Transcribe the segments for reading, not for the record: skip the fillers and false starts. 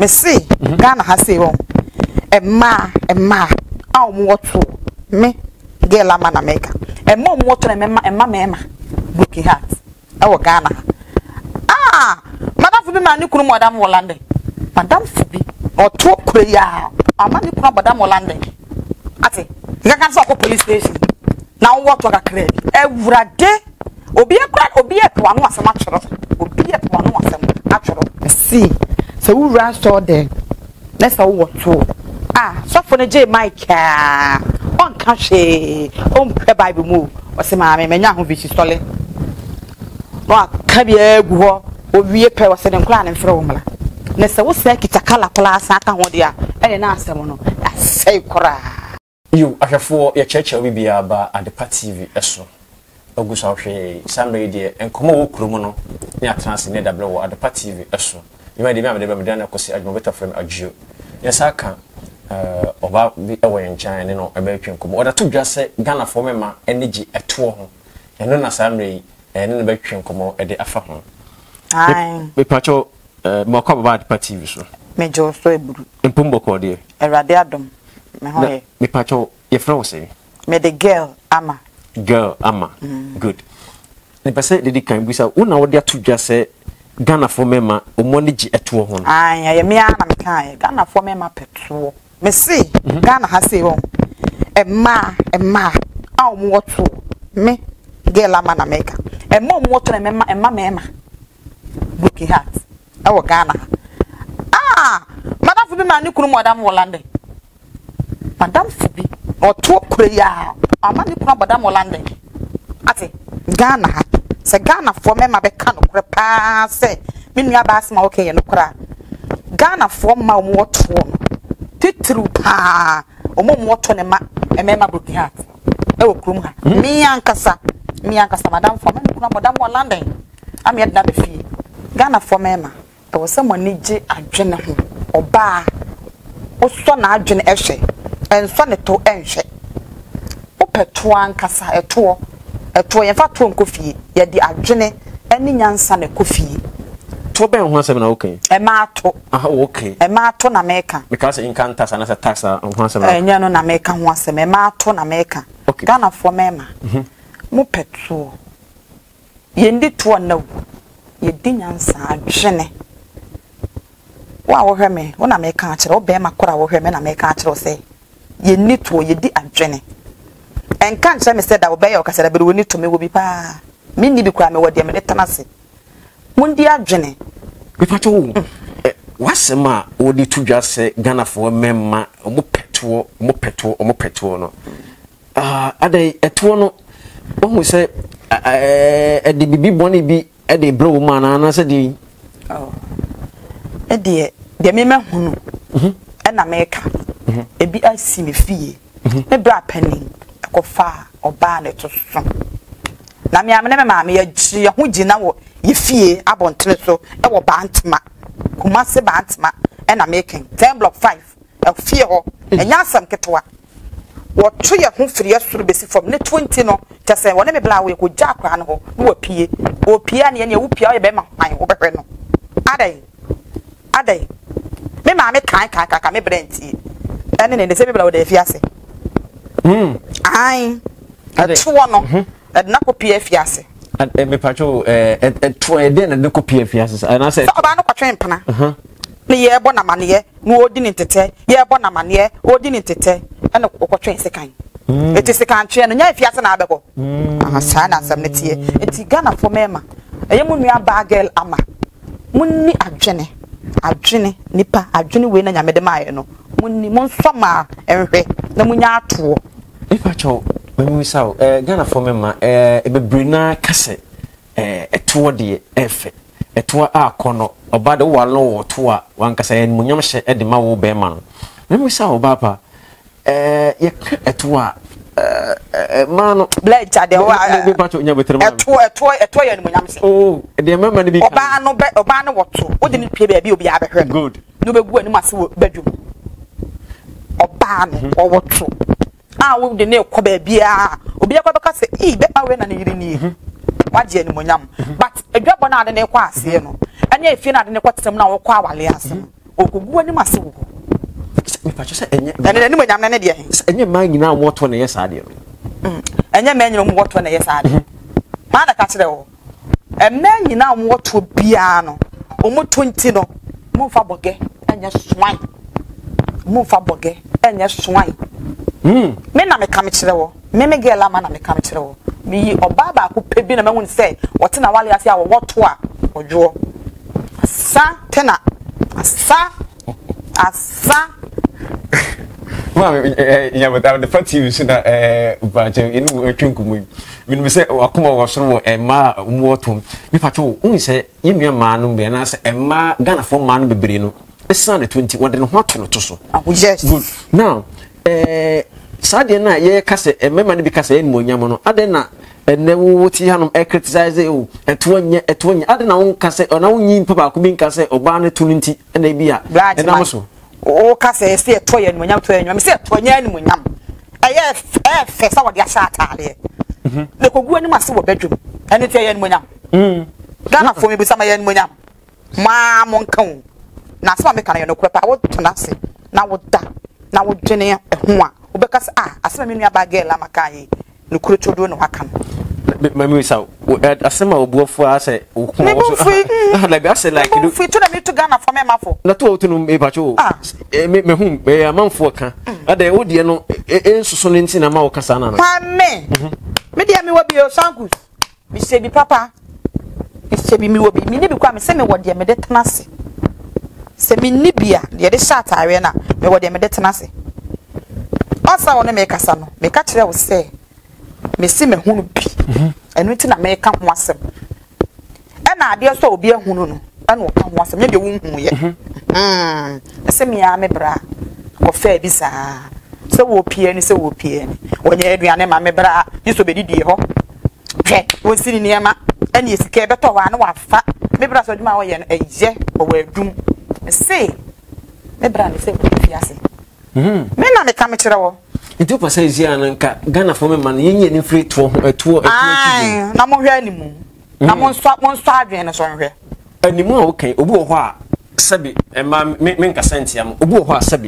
me see Ghana has say won emma aw mo woto me girl ama na America emma mo woto na emma Brookie Heart e Ghana madam Fubi ma ni kunu madam Holland madam Fubi o to kure ya ama ni kunu madam Holland ati nga kan so ko police station na woto ka kre ewurade obi e to anu asem atworo see so we ran store there let's all woto so for the J Mike on cache on Bible move o se ma me nya ho bichi stole no ka bia egu ho owie pe wo se den kula na mfre wo mala na se wo se kita kala class aka ho dia ene na asem no asai kora you ahwefo ye cheche obi bia ba Adepa TV eso ogusa hwe samre die enkomo wo kurumu no ne atrans ne double wo Adepa TV eso you might be me na kosi admo beta from agio yesaka oba bi ewo yen ne no ebe twenkomo oda to dwa se Ghana for mema energy eto ho eno na samre ne no be twenkomo e de afa ho ai be pacho mo ko ba Adepa TV so me jo so eburu empumbo ko de erade adom me hoye me pacho ye fra wo se me the girl ama good ne pese dedi kan bisa una wo de to dwa se Ghana for mema omoniji eto ho ai me ana me kan Ghana for mema peto me see Ghana has say won emma aw mo woto me girl ama na America emma mo woto na emma Brookie Heart e Ghana madam Fubi ma ni kunu madam Holland madam Fubi o to kure ya ama ni kunu madam Holland ati Ghana se Ghana for mema be kan kure pa se me nua ba asma okay no kura Ghana for ma mo woto titru pa o mo woto ne ma emema Brookie Heart e wo kurum ha mi ankasa madam for me kunu madam Holland am yet na be fi Ghana for mema e wo se mo ni je adwene ho oba o so na adwene ehwe enso ne to enhwe o peto ankasa eto ye fa to nkofie ye di adwene eni nyansa ne kofie to ben ho asem na okay e ma to okay e ma to na America because in can tax and tax ho asem na enya no na America ho asem e ma to na America Ghana for mema mo peto ye ndi to na ye di nyansa adwene wa wo hwe me wo na me ka akere wo be makora wo hwe me na me ka akere say ye ni to ye di adwene en kan se me say da wo be ye okasera be wo ni to me wo bi pa me ni bi kura me wo de me de tanase mun di adwene bi pa to wasema wo di to dwa se Ghana for memma mo peto no adai eto no wo se e di bibi boni bi e de bro man na se di de me hunu e na America e bi asi me fie e bra pani ekofa oba na to so na me amene me ma me ya ho gina wo ye fie abontre so e wo bantma Kumasi bantma e na making 10 block 5 e fie ho enya asam ketwa wo to ye ho firi asuru besi from ne 20 no tese wo ne me bla wo ko ja akra no ho wo pie wo pie na ye wo pie wo be ma kwan wo behwe no adai me ma me kan me brenti ene ne se me bla wo de fiase ai atuo no na ko pie fiase me pacho to e de na ko pie fiase na se oba no kwatwen pana ne ye bo na mane no odi ni tete ye bo na mane odi ni tete ene ko kwatwen se kan eti se kan twe no nya fiase na abeko sa na asam ne tie eti Ghana for mema eye mu nua ba girl ama munni adwene nipa adwene we na nyamede maaye no munni monsoma enhwe na munya ato ifacho when saw Ghana for mema ebebrina kase eto de efe eto akono oba de wal no woto a wankasa en munyam hye e de ma wo be ma no when saw baba ye eto a mano blade de wa be pacho nya betere ma eto ye munyam se oh de mama ne bi oba no woto o de ni pie ba bi obi abehwe good no be gu ani ma se wo badwum oba no o woto wo de ne ko ba bia obi akwa beka se be ma we na ne yiri ni waje ani munyam but adwabo na ade ne kwa ase no anya efie na ade ne kwatem na wo kwa awale ase ogugu ani mase wo me pa cho se enye ene ni monyam ne de enye man nyina mo to ne yesa de enye man nyina mo woto ne yesa de ma da ka kire wo man nyina mo woto bia no o mo 20 no mo fa boge enye swan mo fa boge enye swan me na me ka me kire wo me girl ama na me ka me kire wo mi oba ba ko pebi na ma hun se wote na wale ase a wo woto a ojo asa tena asa Mama, yeah, but the fact you said that, but in Chunkum, when we say, Akuma was so a ma watum, if I told only say, you me a man, and I say, a ma Ghana for man be brino. A son 21 and what to so. Yes, good. Now, Sadia na ye case, a member because a moyamono, Adena, and never would see him criticize you, and 20 other now case, or now yin papa could be case, or barney 20, and they be a black and also. O ka se se toye no nyam toye no me se tonya ni munyam aye fe sa wode asha atale le kogu ani mase wo bedwum ene te ye ni munyam Ghana fo me bi sama ye ni munyam ma mo nkan na se ma me kan ye no kwepa wo tona se na wo da na wo dwene ho a wo be ka se asema me nua ba girl amaka ye no kuro chodo no waka no Mammy so asema obuofo ase okun so like I say like you fit to me to Ghana for me mafo na to otu no me pacho me hu me amanfo ka ade wo de no ensuso no nti na ma wo kasa na pa me dia me wo bi o sankus mi se bi papa mi se bi mi wo bi mi ni bi kwa me se me wo de me de tenase se mi ni bia de de sha atare na me wo de me de tenase asa wona me kasa no me ka kire wo se me si me hunu bi enu ti na me ka ho asem e na ade so obi ehunu no e na o ka ho asem ye de wo hu ye ese me ya me bra ko fa bi sa se wo pie ni wonya aduane ma me bra yiso be didi ho hwe won sini niema ene esika e beto wa na wa fa me bra so dwuma wo ye no eje o wa adum se me bra ni se ko fiase me na me ka me kire wo Itu pasal zia nanka Ghana for me man yenye ni free to ai na mo hwe animu na mo nso adwen so hwe animu a okay obi wo ho a sabi ma me nkasa ntia mo obi wo ho a sabi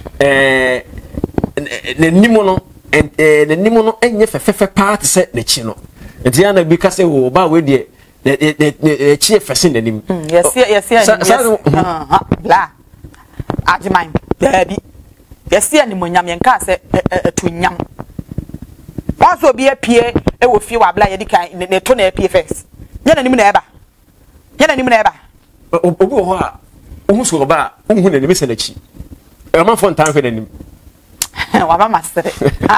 nanimu no nanimu no enye fefefe part se ne chi no ntia na bi ka se wo ba we de chi efese nanim yes bla ajimai baby yesi animonyam yenka se tunyam waso bi apie e wo fie wa bla ye dikan ne to na apie first ye na nim na eba obi ho a ohu so ba ohu na nim se na chi e ma fon tan hwe na nim wa ba masere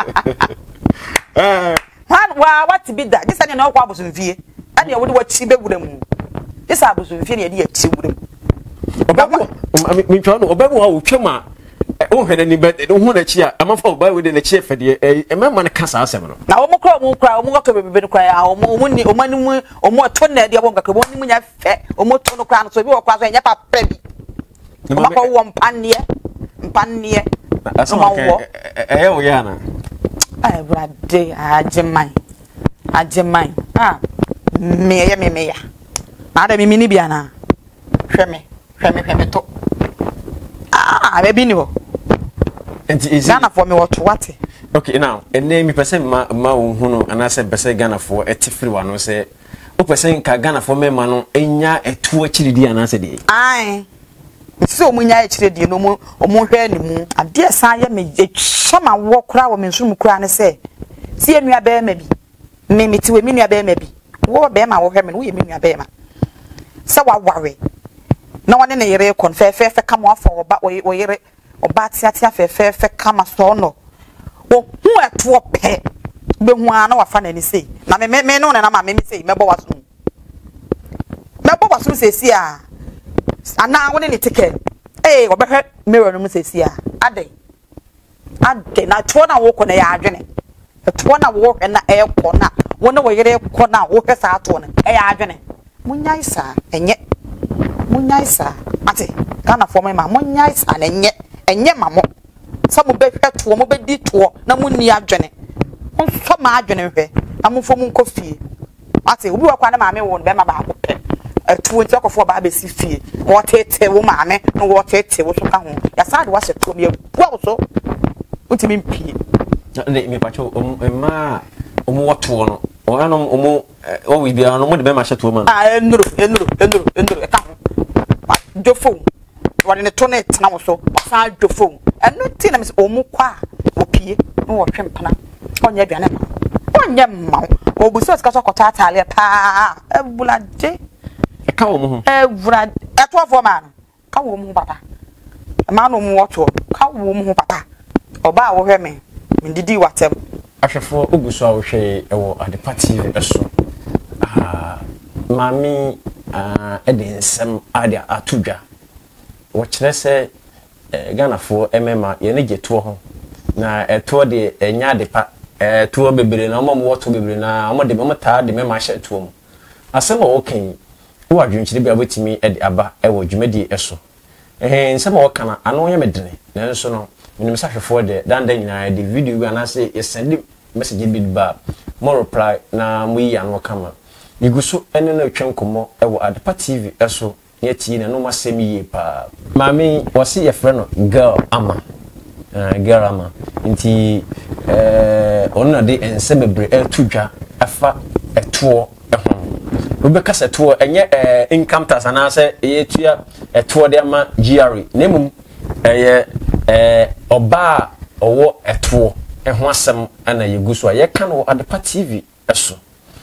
what be that this na kwa abosun fie ade ye wo de wa chi be wura mu this abosun fie na ye de ya chi wura mu obabu mi twa no obabu ha wo twema o hwede ni bet o hu na chi a amafa o ba we de na chi efede e mema na kasa asem no na o mo to bebe no kra o mo ni o mani mu o mo to na de abon kakabo ni mu nya fe o mo to no kra no so bi o kwa so nya pa pra bi o ma ko wo mpanne asema wo o ya na ai brade ajemai me ya ada mi ni bia na hwe me to baby ni ho Ghana for me what okay now and name me person ma hu no ana se bese Ghana for etifiri wa no se o person ka Ghana for me ma no enya etu akiridi ana se de ai so munya akiridi no mu hwe ni mu ade san ye me chama wo kura wo me nsum kura ne se si enua be ma bi me metiwe me nua be ma bi wo be ma wo hwe me wo ye me nua be ma se wa ware na wone ne yere kon fe kama afọ oba o yere oba tiatia fe kama so no wo hu eto pe be hu ana wa fa na ni sei na me no na ma me sei mebo waso sei a ana wone ne ticket obehwe mirror no sei a ade na to na wo ko na ya adwene to na wo hwe na ko na wone wo yere ko na wo hwe sa to na ya adwene munya isa enye munyaisa ate Ghana for me ma munyaisa na enye mamo samu be hweto mo be di to na munni adwene onso ma adwene hwe na mo fo mu nkofie ate obi wa kwa na ma me wo be ma ba ko pe etuo nti akofo ba besi fie wo tete wo maame no wo tete wo so ka ho ya sa de wa se tuo me bua wo so utimi mpie ne me pacho ma omo woto no o anom omo o wi bia no mo de be ma hyeto ma enuru e ka ho jofo wo ne to ne tena wo so sa jofo enu ti na me se omo kwa opie no wo twempana onye aduane ma onye mma obuso sika so kota atale pa ebulaje e ka wo mo ho evura etofo ma no ka wo mo papa ma no mo woto ka wo mo papa oba wo hwe me ndidi watem ahwefo oguso a wo hwe ewo Adepa TV eso mami edensem adia atudwa wo kire se Ghanafo emema ye ne geto ho na eto de enya Adepa eto bebere na mo woto bebere na mo de mo taa de mema hye eto mo asema wo kan wo adwenkyire bia botimi ede aba ewo dwumadi eso nsema wo kana ano ye medene na nso no minim sa hwefo de danda nyina de video bi anase ye send message bi ba mo reply na mo yi anu kama iguso ene na twem komo ewo Adepa TV eso ye ti na no masem yi pa mami wasi ye frɛ girl ama girl ama nti onna de ense bebre etudwa afa eto ehon obeka seto enye income tax anase ye tua eto de ama GRE nemum eye oba owo eto eho asem ana yeguso a ye ka no Adepa TV eso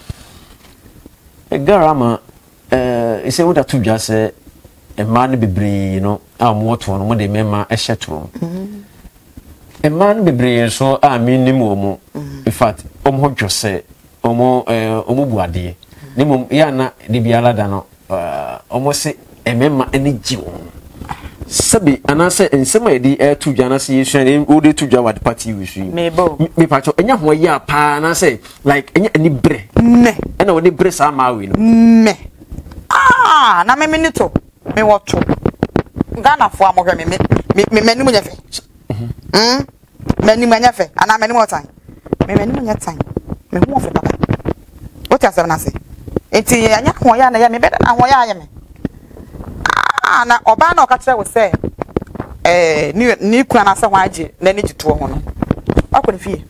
girl ama ise wo da tudwa se emma ne bebre no a mo to no mo de mema ehye to emma ne bebre so a minim wo mo in fact omo dwose omo buade ne mom ya na de biala da no omo se emma ene gi wo sabi anase ensema edi tudwa na se yesu o de tudwa wa Adepa TV su me pacho enya ho ya pa na se like enya ani bre me ena wo ni bre sa ma we no me na me minito me woto Ghanafo amohwe me mani mu nyefe mani mu nyefe ana mani mu otan me mani mu nyetan me hu ofe papa o ti asem na se enti anya ho ya na ya me be na ho ya me na oba na okatre wo se ni kura na se ho age na ni gituo ho no akoni fie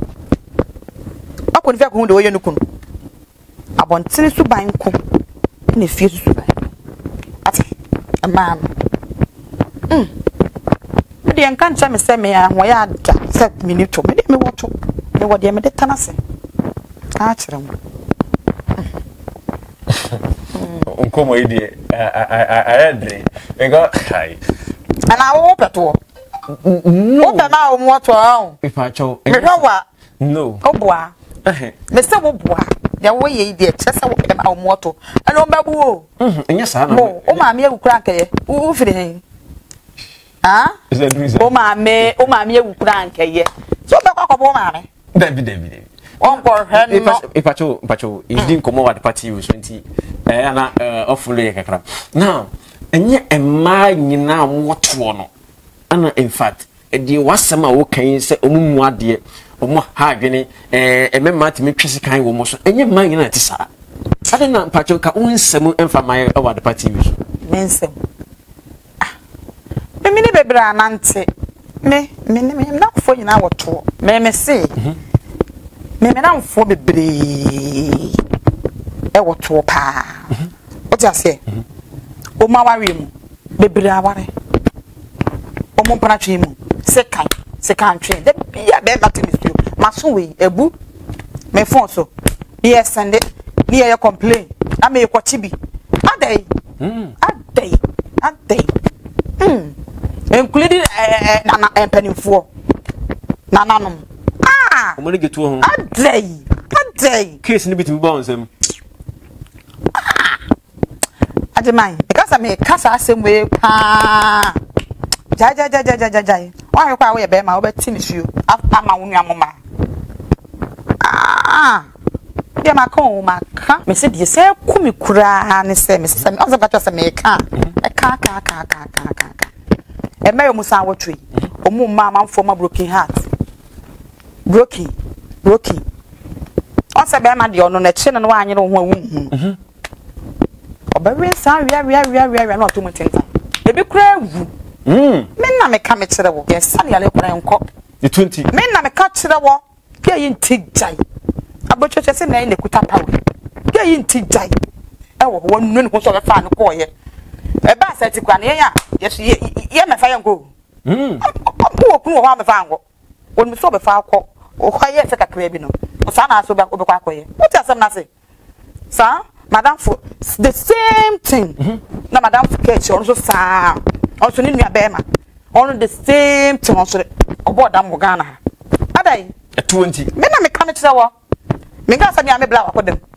ko hu de wo ye no kunu abontene suban ko na fie suban ati amam me de enkan cha me se me ya ho ya da se minute me woto me wo de me de tanase a kire mo onkomo ide ayadre ego kai ana wo peto no pe na wo woto a ifa cho me hwa no oboa me se wo boa ya wo ye ide chese wo pe na wo woto ana o babu o enya sa na mo o ma me agukura nkeye wo firi hen is that reason o ma me agukura nkeye so be kwa ko ma me David onko hen no ipacho idin komo wa Adepa TV so nti ana ofulu ye kakra now enye emma nyina woto no ana in fact edi wasema wo kan se omumu ade omo ha adwene emema timi twese kan wo mo so enye emma nyina ti sa ade na pacho ka unsem emfa mai wa Adepa TV so mensem me ni bebra anante me na fo nyina woto me se me na mfo bebre woto pa o ti ase o ma ware mu bebre aware o mo para twe mu sekan twe de bia be back to the studio maso we ebu me phone so ye send it ni ye complain am ye kwachi bi adai including na empanimfo na nanom o mo getu ho adai case ni bitim ba onsem ademai because me kasa asem we pa jai why kwa we be ma obeti ni suo after ma wonu amoma dia ma kan ma ka me se die se kumi kura ne se me se me ozo ka se me ka ka e me yo musa wotwe omu ma manfo ma broken heart broken on se be ma de ono na chi no wa anyi no ho awu obawe san wi na oto mutinta ebi kura wu me na me ka me kire wo yes san yale kura enko the 20 me na me ka kire wo ke yin tijai abochoche se na kuta pawe ke yin tijai e wo wonu ne ho so be fa no ko ye e ba sa ti kwa ne ya yes ye me fa yango ko ku wo me fa ngo wonu so be fa akọ o kwa ye se kakra bi no o sa na so be kwa akoye what you asem na say sir madam for the same thing na madam for catch on so sa on so ni nua be ma on the same thing on so obo da mo Ghana adai 20 me na me ka me kire wo me ga sa nya me bla wa kodem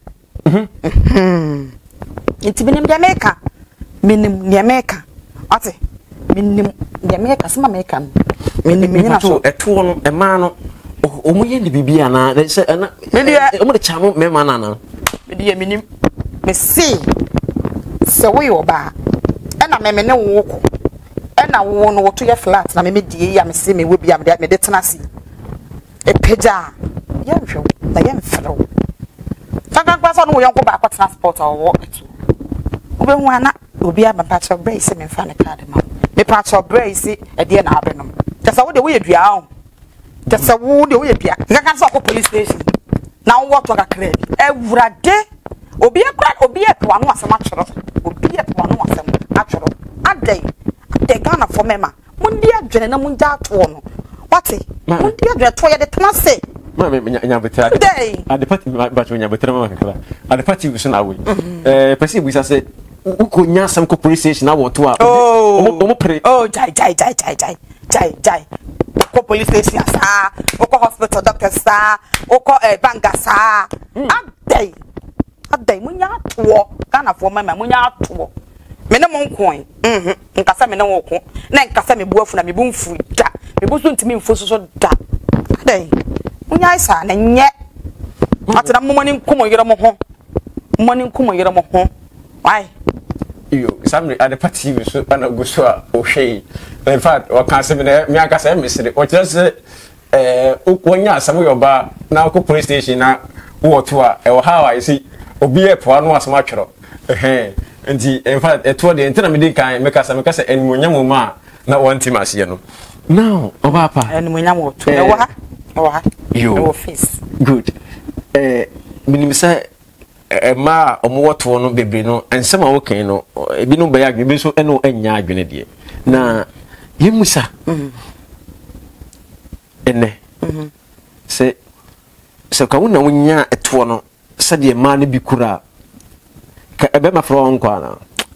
inti binim de America minim de America ate minim de America sama America minim me na so eto no e ma no o mo ye ni bibia na se na o mo de chamo me ma na na me de minim me see se we oba e na me ne wo ko e na wo no to ye flat na me die ya me see me we bia me de tena si e peja ya hwe na ya mfro faka kwasa no wo yonko ba kwa transport or etu obe hu ana obi aba patcho brace me fa ne card ma me patcho brace e de na abenom tesa wo de wo ye dua o tesa wo de wo ye dua ngaka so ko police station na wo to kakra bi ewurade obi e kwa no asem atworo obi e kwa no asem atworo adai de Ghana for mema mundi adwene na mundi ato no wate mundi adwene to ye de tena se ma me nya betra ade party ba nya betra ma kakra ade party we so na we pesi bu sa se uko nya sam ko police station na wo to a o pre jai ko police station sa ko hospital doctor sa ko banka sa adai munya to Ghana for mema munya to me na mon koin nkasa me na wo ko na nkasa me buafu na me bu mfu da me bu so ntimi mfu so da adai munya isa na nye atena momani nkomo yere mo ho momani nkomo yere mo ho why yo samre ade party we so ana go so a o hwe in fact o kan se me na me aka se me sire o kire se ukonya asam yo ba na ko police station na wo to a e wo how I see obi e po anu asam atwero nti in fact eto de ntina me din kan me kasa enmunyam ma na wonti mase no now oba pa enmunyam wo to e wa yo office good minimisa ma omowoto no bebre no ensema wo kan no ebi no baya adwe bi so eno anya adwene de na yemusa ene se ka wona wonya eto no se de ma no bi kura ka ebe ma fro nko ana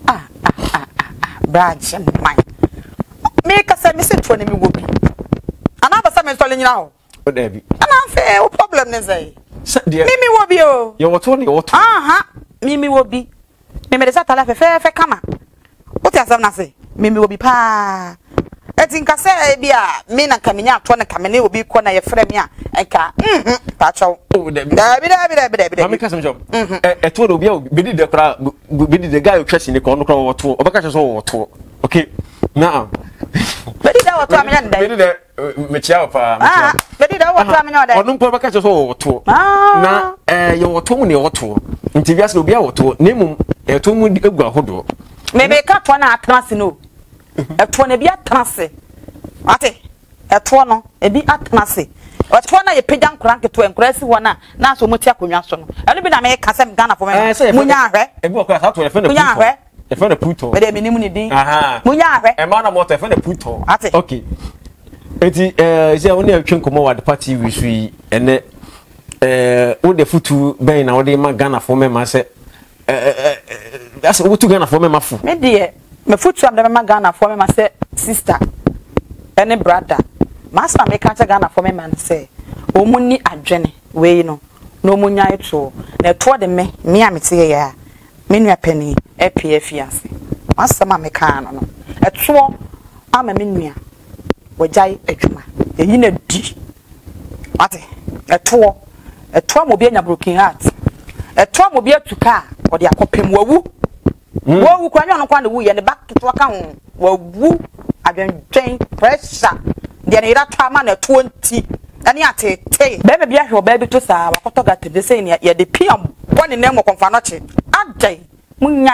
branch mine me ka se me se to na mi wo bi ana ba sa me so le nyina ho o da bi ana fe o problem ne say mimi wo bi o ye woto ni woto mimi wo bi me de sa tala fe kama o ti asam na se mimi wo bi pa eti nka se bi a me na kamenya ato na kamene obi ko na ye frɛ me a enka pa chaw da bi mami kasam job eto do bi a bedi de kra bedi de guy o twasi ni ko no kra woto obaka che so woto okay now bedi da woto amenya ndai bedi de mechia pa bedi da woto amenya ndai onu mpo obaka che so woto na ye woto mu ne woto nti biase obi a woto nemu eto mu egu ahodo me ka to na atrase no eto na bi atrase ate eto no ebi atrase eto na ye pagya nkran keto enkrasi wona na so moti akonwa so no eno bi na me ka se Ghana for me munya ahwe ebi okra sa to e fe na puto be de minimu ni din munya ahwe e ma na moto e fe na puto okay eti isi a woni atwen komo wa the party we sui ene wo de futu ben na wo de ma Ghana for me ma se that's what to Ghana for me ma fu me de me futu am de ma Ghana for me ma se sister ene brother master me ka Ghana for me man say o munni adwene we no no munya eto na eto de me amete ya me nua pani epie ase master ma me ka no eto ama me nua wajai adwuma eyi na di ate eto mo bi anya broken heart eto mo bi atuka o de akopem wawu kwa nyo no kwa na wu ye ne back to aka ho wawu adwendwen pressure de na ira twa ma na 20 ani atete bebe bia hwe bebe to sa wakoto gate de sei ne ye de piam bone ne mo konfa no che adai munyai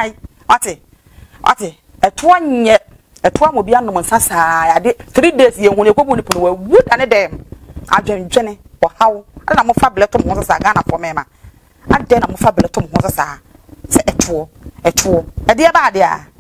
ate eto nye eto mo bia no nsasa ya de 3 days ye hu ne ko bu ni pono wa wood ane dem adwenjene wo hawo na mo fa bleto mo nsasa Ghana for mema ade na mo fa bleto mo nsasa se eto e de ba de a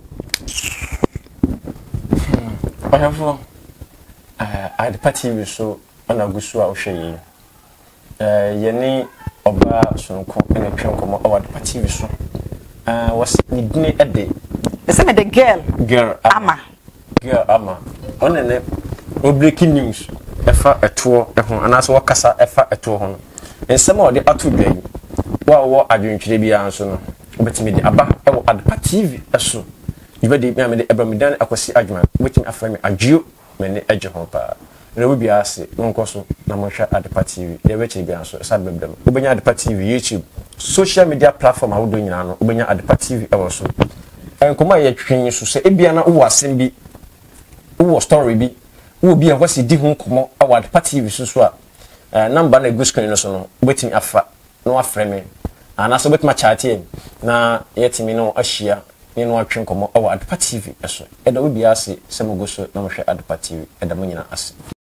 Oyafo Adepa TV so ona gusu a wo hwe ye ni oba sonko ene twenkomo o Adepa TV so was ni dine ede se me the girl ama on ne breaking news efa eto ho anaso wakasa efa eto ho no ensem a ode ato dwan wo adwentwire bia nso no obetimi de aba e wo Adepa TV eso yibede me amede ebramidan akwasi adwuma obetimi aframe adwio me ne eje ho pa rewu bia ase nko so na mo hwa Adepa TV de weche bia nso sa bebdem obenya Adepa TV YouTube social media platform awodo nyina no obenya Adepa TV e wo so enkoma ye twin so se ebia na wo asem bi wo story bi wo bia kwasi di ho komo awo Adepa TV so a number na go screen no so no obetimi afa no aframe ana so betma chat na yetimi no ahia ni no atwen komo awo Adepa TV eso e da wo bia ase se mo go so na mo hwe Adepa TV e da mo nyina ase